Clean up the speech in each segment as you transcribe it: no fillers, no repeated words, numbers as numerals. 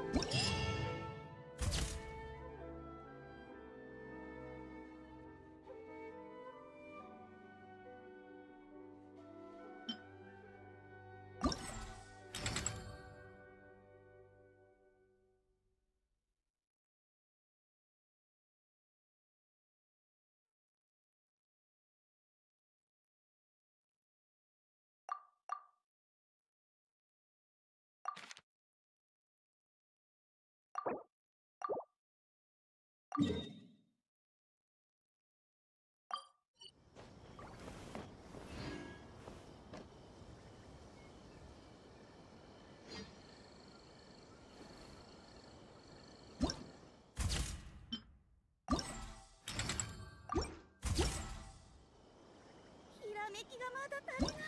ひらめきがまだ足りない。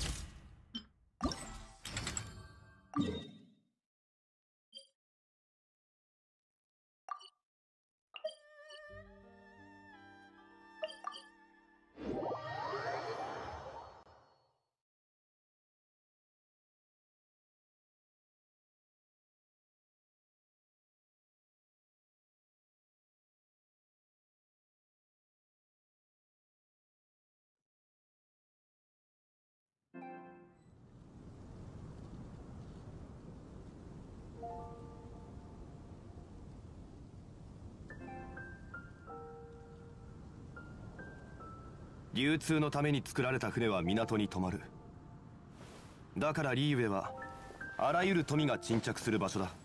流通のために作られた船は港に止まる。だからリーウェはあらゆる富が沈着する場所だ。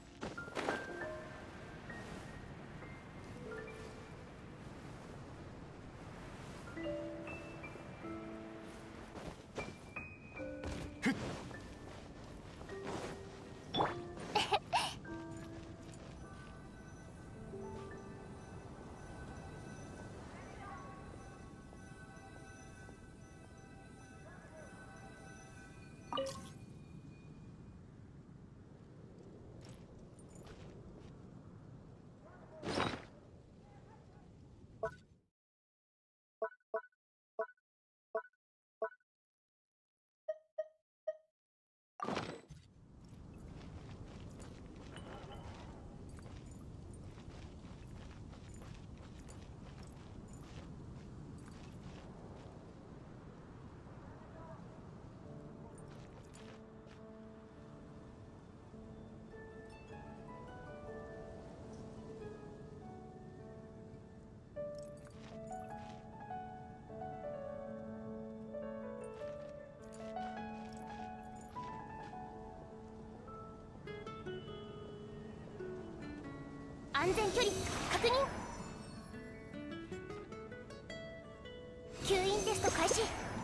安全距離確認。吸引テスト開始。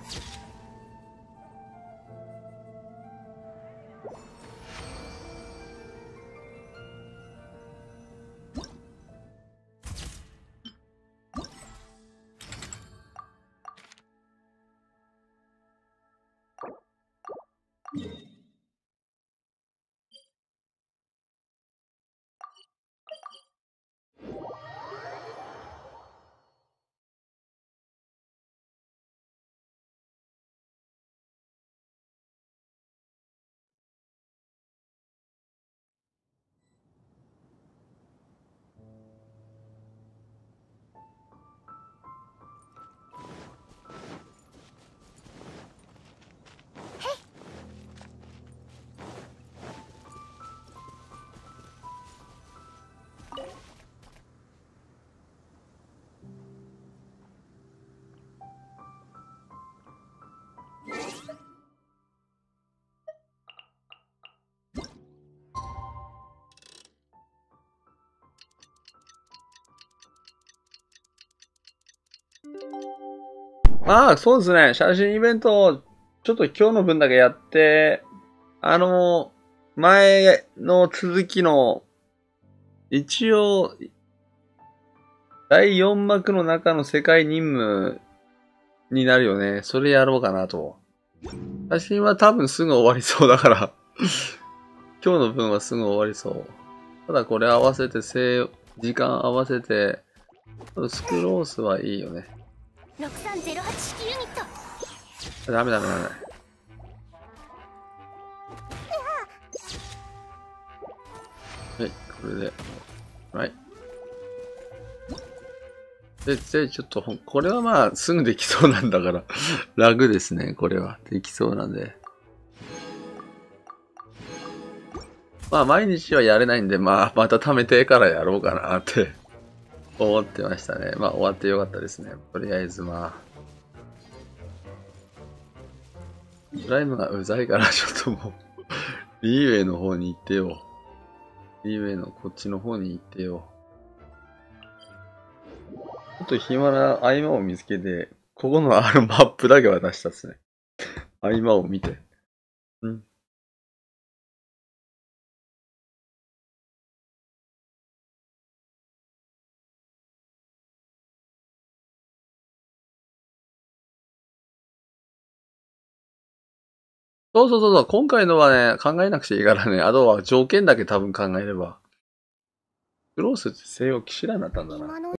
まあ、そうですね。写真イベント、ちょっと今日の分だけやって、前の続きの、一応、第4幕の中の世界任務になるよね。それやろうかなと。写真は多分すぐ終わりそうだから今日の分はすぐ終わりそう。ただこれ合わせて、時間合わせて、スクロースはいいよね。 6308式ユニット。 ダメ。 はい、これで。はい。で、ちょっと、これはまあ、すぐできそうなんだから、楽ですね、これは。できそうなんで。まあ、毎日はやれないんで、まあ、また貯めてからやろうかなって思ってましたね。まあ、終わってよかったですね。とりあえずまあ。ドライブがうざいから、ちょっともう、リーウェイの方に行ってよ。リーウェイのこっちの方に行ってよ。ちょっと暇な合間を見つけて、ここのマップだけ渡したっすね。合間を見て。うん。そうそうそうそう。今回のはね、考えなくちゃいいからね。あとは条件だけ多分考えれば。クロースって西洋騎士団だったんだな。 今の